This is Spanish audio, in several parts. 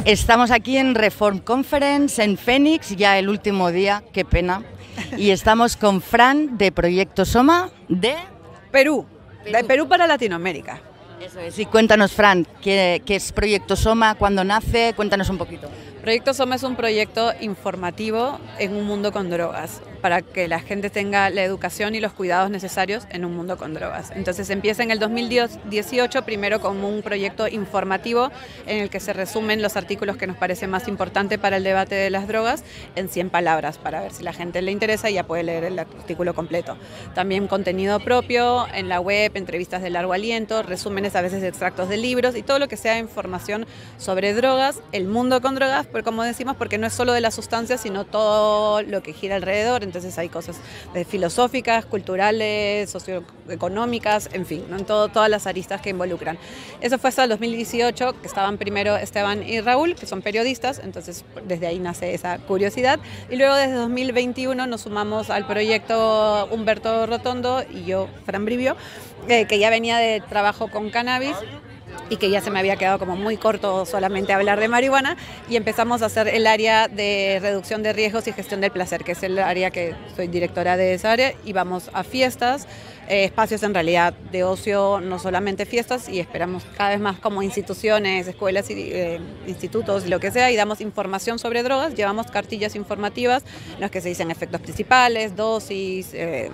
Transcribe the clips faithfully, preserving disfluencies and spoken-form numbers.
Estamos aquí en Reform Conference en Phoenix, ya el último día, qué pena. Y estamos con Fran de Proyecto Soma de Perú, Perú. de Perú para Latinoamérica. Eso es. Y cuéntanos, Fran, ¿qué, qué es Proyecto Soma? ¿Cuándo nace? Cuéntanos un poquito. Proyecto Soma es un proyecto informativo en un mundo con drogas, para que la gente tenga la educación y los cuidados necesarios en un mundo con drogas. Entonces empieza en el dos mil dieciocho, primero como un proyecto informativo en el que se resumen los artículos que nos parecen más importantes para el debate de las drogas en cien palabras, para ver si la gente le interesa y ya puede leer el artículo completo. También contenido propio en la web, entrevistas de largo aliento, resúmenes a veces de extractos de libros y todo lo que sea información sobre drogas, el mundo con drogas, pero como decimos, porque no es solo de las sustancias, sino todo lo que gira alrededor. Entonces hay cosas de filosóficas, culturales, socioeconómicas, en fin, ¿no? En todo, todas las aristas que involucran. Eso fue hasta el dos mil dieciocho, que estaban primero Esteban y Raúl, que son periodistas, entonces desde ahí nace esa curiosidad. Y luego desde dos mil veintiuno nos sumamos al proyecto Humberto Rotondo y yo, Fran Brivio, eh, que ya venía de trabajo con cannabis, y que ya se me había quedado como muy corto solamente hablar de marihuana, y empezamos a hacer el área de reducción de riesgos y gestión del placer, que es el área que soy directora de esa área, y vamos a fiestas, eh, espacios en realidad de ocio, no solamente fiestas, y esperamos cada vez más como instituciones, escuelas, y, eh, institutos, lo que sea, y damos información sobre drogas, llevamos cartillas informativas en las que se dicen efectos principales, dosis, eh,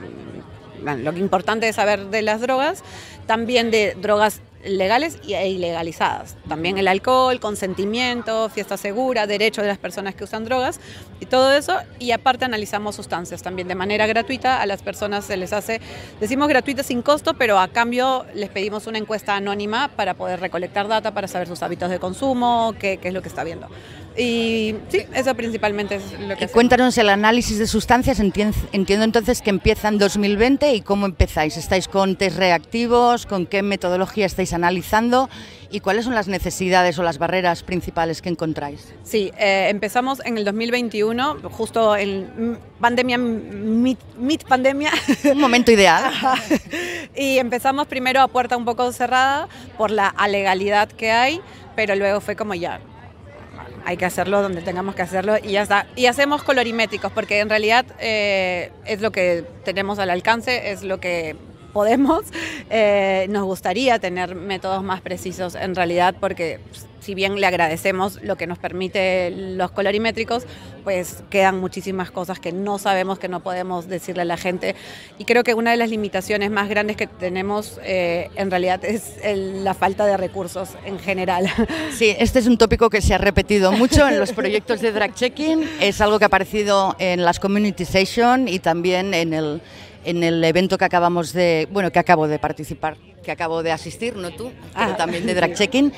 lo importante es saber de las drogas, también de drogas legales e ilegalizadas, también el alcohol, consentimiento, fiesta segura, derecho de las personas que usan drogas y todo eso, y aparte analizamos sustancias también de manera gratuita. A las personas se les hace, decimos gratuita sin costo, pero a cambio les pedimos una encuesta anónima para poder recolectar data, para saber sus hábitos de consumo, qué, qué es lo que está viendo. Y sí, eso principalmente es lo que hacemos. Cuéntanos el análisis de sustancias. Entiendo, entiendo entonces que empieza en dos mil veinte, ¿y cómo empezáis? ¿Estáis con test reactivos? ¿Con qué metodología estáis analizando? ¿Y cuáles son las necesidades o las barreras principales que encontráis? Sí, eh, empezamos en el dos mil veintiuno, justo en pandemia, mid, mid pandemia. Un momento ideal. Y empezamos primero a puerta un poco cerrada por la alegalidad que hay, pero luego fue como ya, hay que hacerlo donde tengamos que hacerlo y ya está. Y hacemos colorimétricos porque en realidad eh, es lo que tenemos al alcance, es lo que podemos. Eh, nos gustaría tener métodos más precisos en realidad, porque si bien le agradecemos lo que nos permite los colorimétricos, pues quedan muchísimas cosas que no sabemos, que no podemos decirle a la gente. Y creo que una de las limitaciones más grandes que tenemos eh, en realidad es el, la falta de recursos en general. Sí, este es un tópico que se ha repetido mucho en los proyectos de drug checking, es algo que ha aparecido en las community sessions y también en el, en el evento que acabamos de, bueno, que acabo de participar, que acabo de asistir, no tú, pero ah, también de drug checking.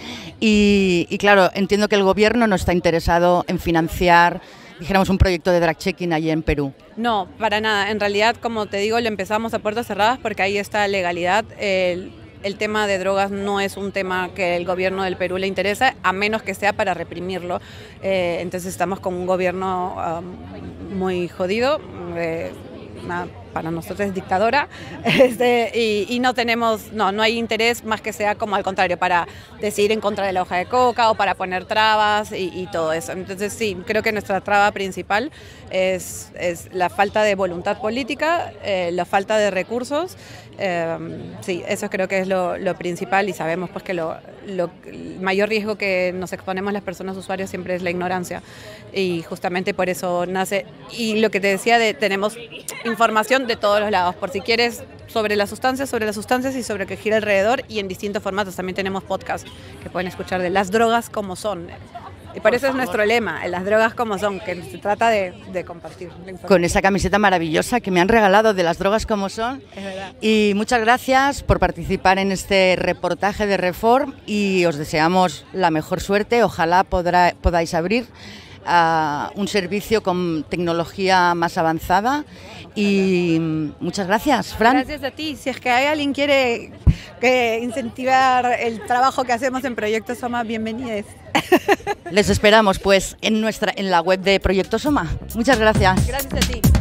Y, y claro, entiendo que el gobierno no está interesado en financiar, dijéramos, un proyecto de drug checking allí en Perú. No, para nada. En realidad, como te digo, lo empezamos a puertas cerradas porque ahí está legalidad. El, el tema de drogas no es un tema que el gobierno del Perú le interesa, a menos que sea para reprimirlo. Eh, entonces estamos con un gobierno um, muy jodido, eh, una, para nosotros es dictadora, este, y, y no tenemos, no, no hay interés más que sea como al contrario, para decidir en contra de la hoja de coca o para poner trabas y, y todo eso. Entonces sí, creo que nuestra traba principal es, es la falta de voluntad política, eh, la falta de recursos. Eh, sí, eso creo que es lo, lo principal, y sabemos pues que lo, lo, el mayor riesgo que nos exponemos las personas usuarias siempre es la ignorancia, y justamente por eso nace. Y lo que te decía, de tenemos información de todos los lados, por si quieres, sobre las sustancias, sobre las sustancias y sobre qué gira alrededor, y en distintos formatos. También tenemos podcasts que pueden escuchar de las drogas como son. Y por eso es nuestro lema, las drogas como son, que se trata de, de compartir la información. Con esa camiseta maravillosa que me han regalado de las drogas como son. Es verdad. Y muchas gracias por participar en este reportaje de Reform, y os deseamos la mejor suerte. Ojalá podrá, podáis abrir uh, un servicio con tecnología más avanzada. Y muchas gracias, Fran. Gracias a ti. Si es que hay alguien que quiere que incentivar el trabajo que hacemos en Proyecto Soma, bienvenidos. Les esperamos pues en nuestra en la web de Proyecto Soma. Muchas gracias. Gracias a ti.